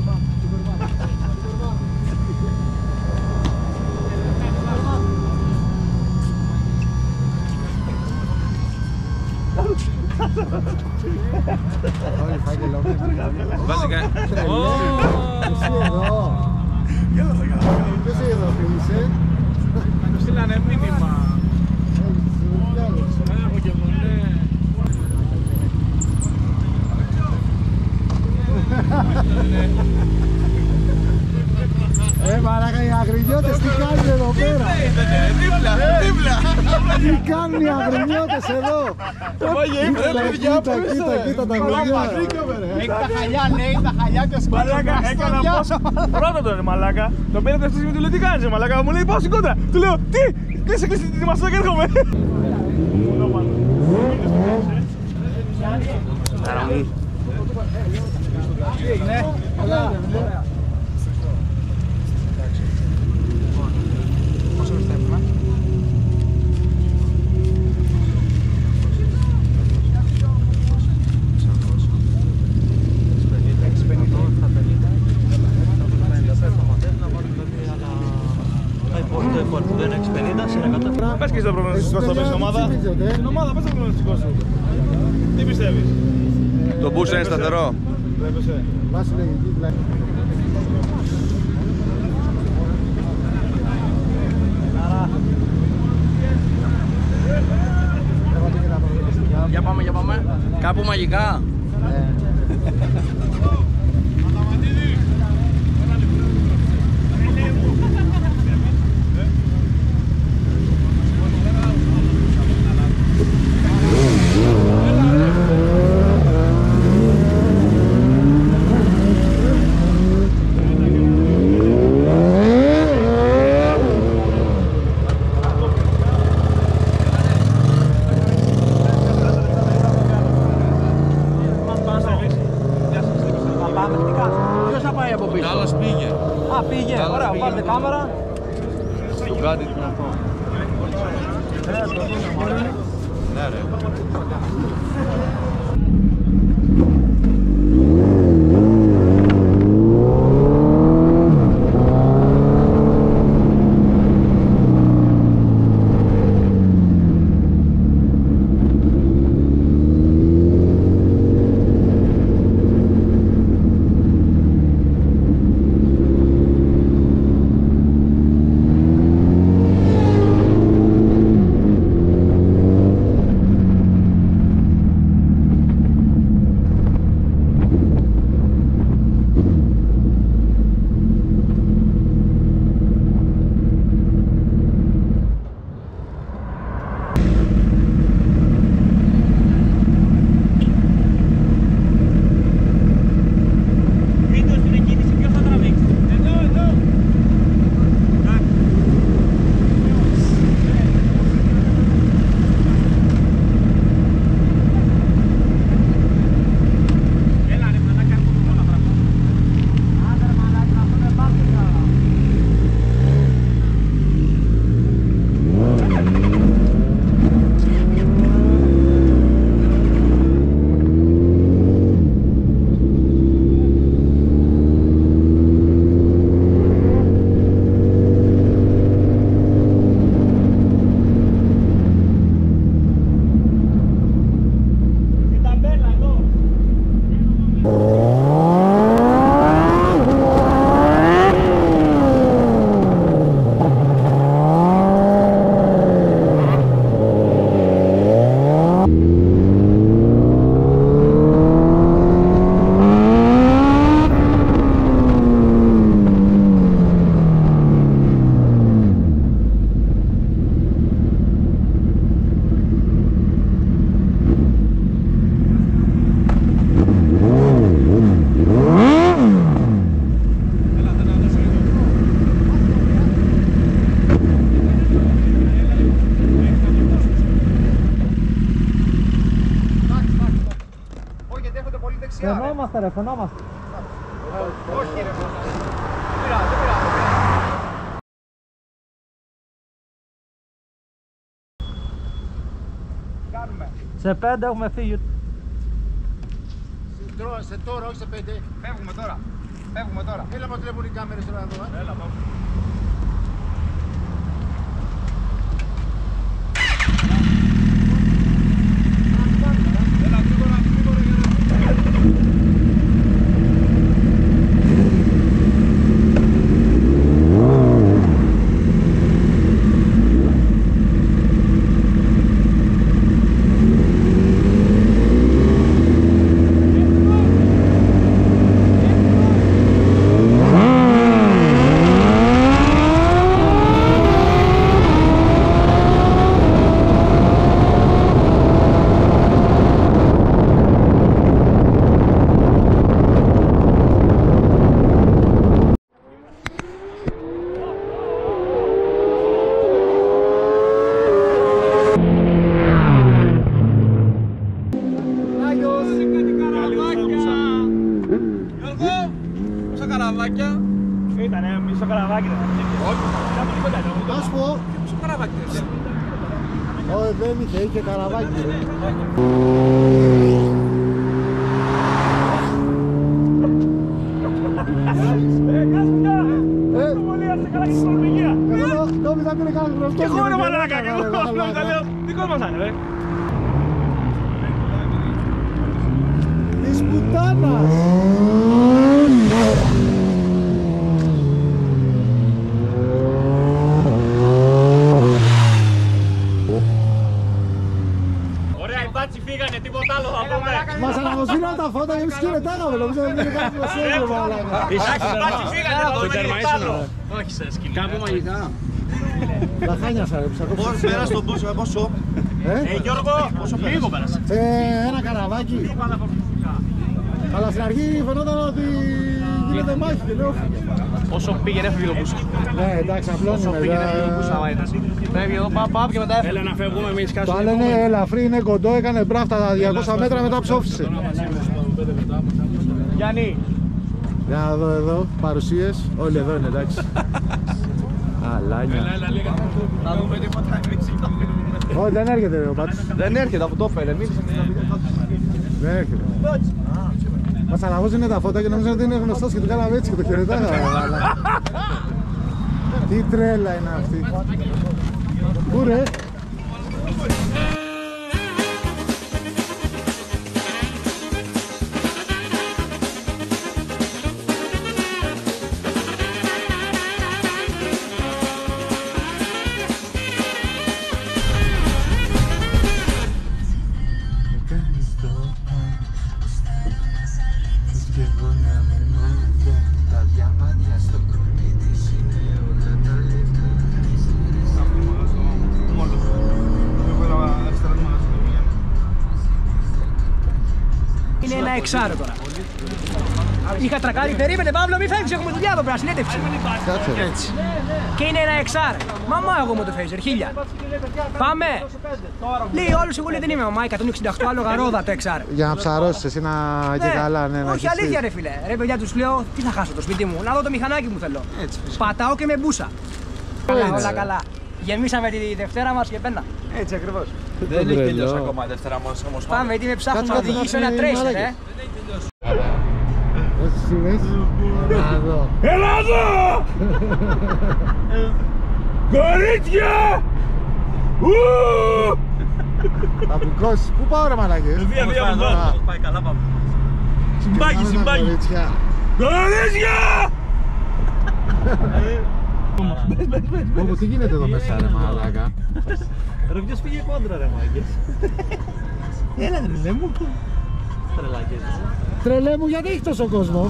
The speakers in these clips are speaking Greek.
Όχι, φάγγελο. Βασικά. Εσύ εδώ. Εσύ εδώ φίλησε. Μου στείλανε μήνυμα. Έχω και μολέ. Μαλάκα, οι αγρινιώτες τι κάνουν εδώ πέρα? Δίπλα. Τι κάνουν οι αγρινιώτες εδώ? Κοίτα τα αγρινιά. Έχει τα χαλιά, λέει, τα χαλιά και ο σπίτος. Μαλάκα, έκανα πόσο. Πρώτα τον μαλάκα. Τον πήρα αυτή στιγμή, του λέω τι κάνεις μαλάκα. Μου λέει πάω στην κόντρα. Του λέω τι, κλείσε τη μασό και έρχομαι. Ναι, καλά. Πόσο πιστεύουμε? Πες και στο προγνωστικό σου στην ομάδα. Στην ομάδα πες το προγνωστικό σου. Τι πιστεύεις? Το μπούς είναι σταθερό. Βλέπεσαι. Βάση λογική πλάτη. Για πάμε. Κάπου μαγικά. Πήγε, ωραία, βάλτε κάμερα. Του κάτι τι είναι αυτό. Ναι ρε. Φαινόμαστε ρε, φαινόμαστε. Όχι ρε. Κάνουμε. Σε 5 έχουμε φύγει. Σε τώρα, όχι σε 5. Φεύγουμε τώρα. Φεύγουμε τώρα. Έλα μας τρέχουν οι κάμερες τώρα εδώ. Έλα πάμε. Ήτανε μισό καραβάκι. Να σου πω. Μισό καραβάκι. Όχι, δεν είχε καραβάκι. Εγώ νόμιζα ότι είναι κάτι γνωστό. Και εγώ ρε μαλάκα, και εγώ νόμιζα λέω δικό μας είναι ρε. Της πουτάνας. Ωραία, οι μπάτσι φύγανε, τίποτα άλλο θα πούμε. Μας αναγνωσίναν τα φώτα και εμείς χαιρετάγαμε. Νομίζω ότι είναι κάτι μας έγινε μαλάκα. Οι μπάτσι φύγανε, θα δούμε τίποτα άλλο. Όχι σε σκηνή. Κάπου μαγικά. Λαχάνιασα ρε, Πώς πέρασε τον μπούσο, πόσο? Γιώργο, λίγο πέρασε. Ένα καραβάκι. Αλλά στην αρχή φαινόταν ότι γίνεται μάχη και λέω φύγε. Όσο πήγαινε έφυγε το μπούσο. Ναι, εντάξει, απλώνουμε. Φεύγει εδώ, πάμε και μετά έφυγε. Έλα να φεύγουμε εμείς Το άλλο είναι ελαφρύ, είναι κοντό, έκανε μπράφτα τα 200 μέτρα, μετά ψόφισε. Γιάννη. Για να δω εδώ, παρουσίες, όλοι εδώ είναι, εντάξει. Αλάνια. Να δούμε τίποτα εμείς. Όχι, δεν έρχεται ο Πάτης. Δεν έρχεται, από το έφερε. Δεν έρχεται. Μας αναγνώριζαν τα φώτα και νομίζαν ότι είναι γνωστός και του κάναμε έτσι και το χαιρετάγαμε. Τι τρέλα είναι αυτή. Πού ρε? Είναι ένα εξάρο τώρα. Είχα τρακάρει, περίμενε Παύλο, μη φεύγεις, έχουμε δουλειά εδώ πέρα, συνέντευξη. Κάτσε. Και είναι ένα εξάρο. Μαμά εγώ μου το φέιζερ, 1000. Πάμε. Λέει όλους, εγώ λέει δεν είμαι μαμά, 168 άλλο γαρόδα το εξάρο. Για να ψαρώσεις εσύ να και καλά, ναι, να όχι χυστείς. αλήθεια ρε φίλε. Ρε παιδιά τους λέω, τι θα χάσω το σπίτι μου, να δω το μηχανάκι μου θέλω. Πατάω και με μπούσα. Όλα καλά. Γεμίσαμε τη Δευτέρα μας και πένα. Έτσι ακριβώς. Δεν έχει τελειώσει ακόμα η Δευτέρα μας όμως. Πάμε, γιατί με ψάχνουν να Κάτσε, οδηγήσω κάτσε, ένα να τρέισερ, φύγει, Όσοι σημείς, να δω. Έλα εδώ! Κορίτσια! Θα μπουκώσεις. Πού πάω ρε μαλάκες? Βία, Πάει καλά, πάμε. Συμπάκι, συμπάκι. Κορίτσια. Κορίτσια! Όπου τι γίνεται εδώ μέσα ρε μαλάκα? Ρε ποιος πήγε κόντρα ρε μάγκες. Έλα ρε μου. Τρελάκες. Τρελέ μου, γιατί έχει τόσο κόσμο?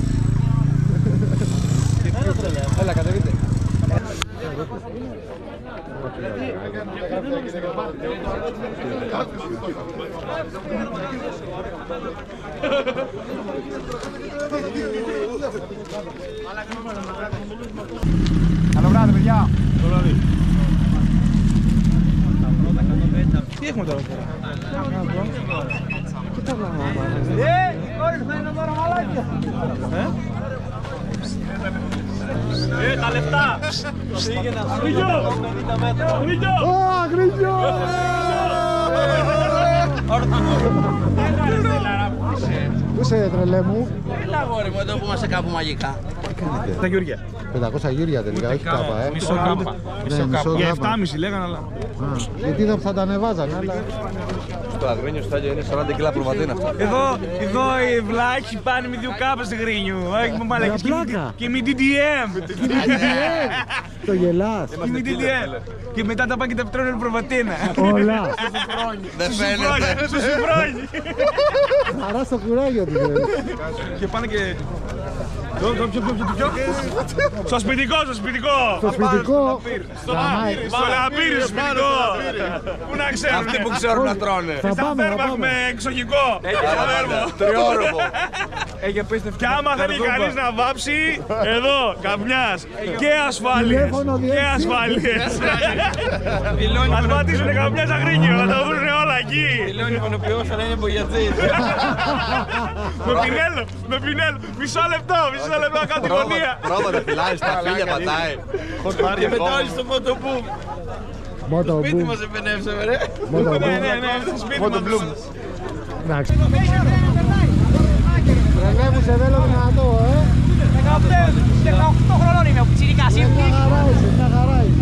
Έλα κατεβείτε. Καλό βράδυ παιδιά. Καλό βράδυ. Τι έχουμε τώρα πέρα? Κοίτα να Κόρης θα είναι τώρα μαλάκια. Τα λεφτά! Αγρίγιο! Αγρίγιο! Ω, αγρίγιο! Πού είσαι, τρελέ μου? Έλα αγόρι μου, εδώ που είμαστε κάπου μαγικά. Τα Γιούρια. 500 γύρια τελικά, όχι κάπα, Μισό κάμπα. Για 7,5 λέγανε, αλλά. Γιατί δεν θα τα ανεβάζανε, αλλά. Το αγρίνιο στάδιο είναι 40 κιλά προβατίνα αυτά. Εδώ οι βλάχοι πάνε με 2 κάπες γρίνιου. Όχι, μαλάκα. Και με DDM. Το γελάς. Και με DDM. Και μετά τα πάνε και τα πετρώνουν προβατίνα. Όλα. Δεν φαίνεται. Σου συμπρόγει. Χαρά στο κουράγιο του. Και πάνε και. Στο σπιτικό, στο σπιτικό. Στο σπιτικό. Στο λαμπύρι, στο σπιτικό. Πού να ξέρουν. Αυτοί που ξέρουν να τρώνε. Θα Στα πάμε, θα φέρμα πάμε. με εξοχικό. Τριόροφο. Κι άμα θέλει κανείς να βάψει, εδώ, καπνιάς. Και ασφάλειες. Τηλέφωνο, Και διεύθυνση. ασφάλειες. Ας πατήσουνε καπνιάς αγρίνιο, να τα βρουνε όλα εκεί. Δηλώνει μονοποιός, αλλά είναι μπογιατζής. Με πινέλο. Μισό λεπτό να κάνω τη γωνία. Πρόβα να φυλάει, στα φίλια πατάει. Και μετά όλοι στο μοτομπούμ. Μότο Σπίτι μπούμ. μας επενεύσαμε ρε. Μότο μπούμ. Ναι, στο σπίτι μας. Εντάξει. Τρελέ μου, σε θέλω δυνατό, 18 χρονών είμαι ο πιτσιρικάς. Μια χαρά είσαι, μια χαρά είσαι.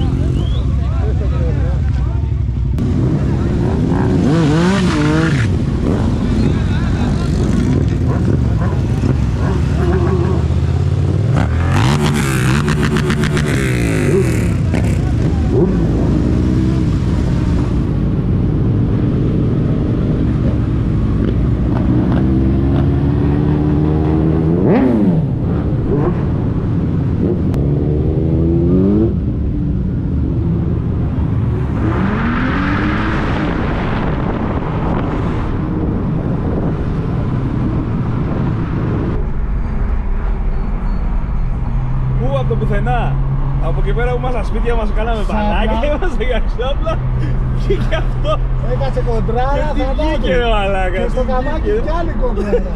Πού από το πουθενά. Από εκεί πέρα που ήμασταν σπίτια μας κάναμε μπαλάκια, είμαστε για ξόπλα και γι' αυτό. Έκατσε κοντράρα, Και τι βγήκε ρε μαλάκα. Και στο καμάκι κι άλλη κοντράρα.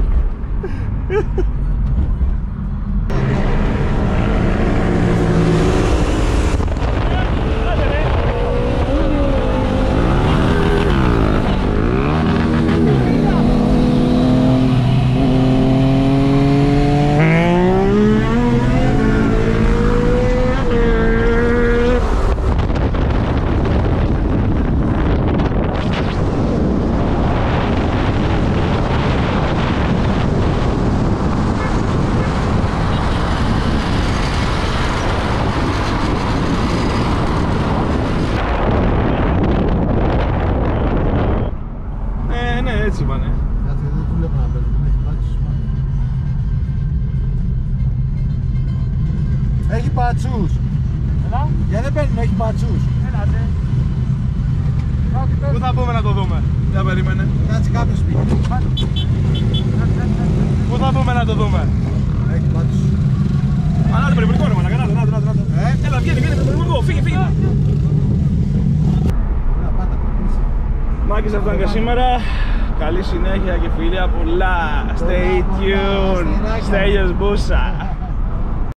Ναι, έτσι πάνε. Κάτσε, δεν του βλέπω να παίρνει, δεν έχει πάτσους. Έχει πατσούς. Γιατί δεν παίρνει, έχει πατσούς. Πού θα πούμε να το δούμε. Για περίμενε. Κάτσε κάποιο σπίτι. Πού θα πούμε να το δούμε. Έχει πατσούς. Να το περιπολικό ρε μαλάκα, να το. Έλα, βγαίνει, περιπολικό, φύγε. Μάκης, αυτό ήταν και σήμερα. Καλή συνέχεια και φιλία πολλά. Stay tuned. Στέλιος Μπούσα.